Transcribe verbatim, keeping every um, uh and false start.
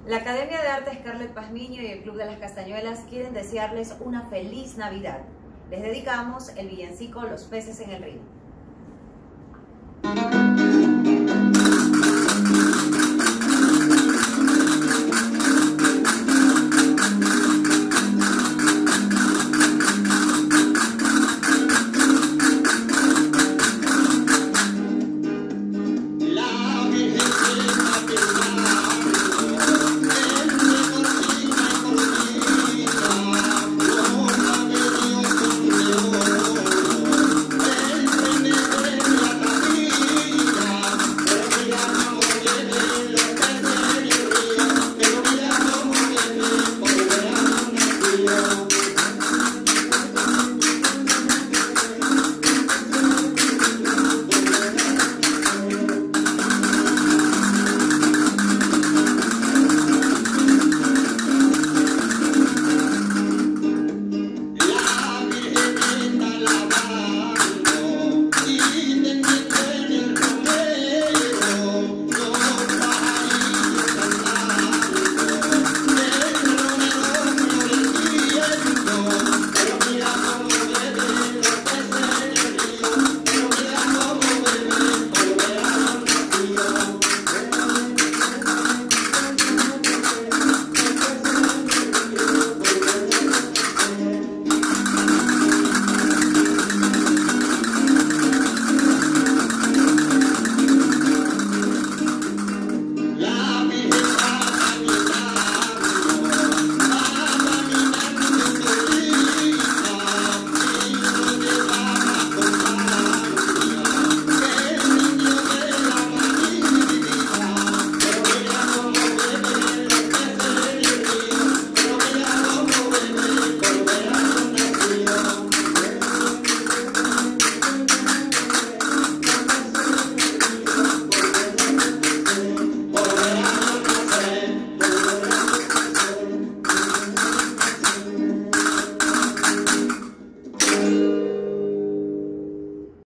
La Academia de Arte Scarlett Pazmiño y el Club de las Castañuelas quieren desearles una feliz Navidad. Les dedicamos el villancico Los peces en el río.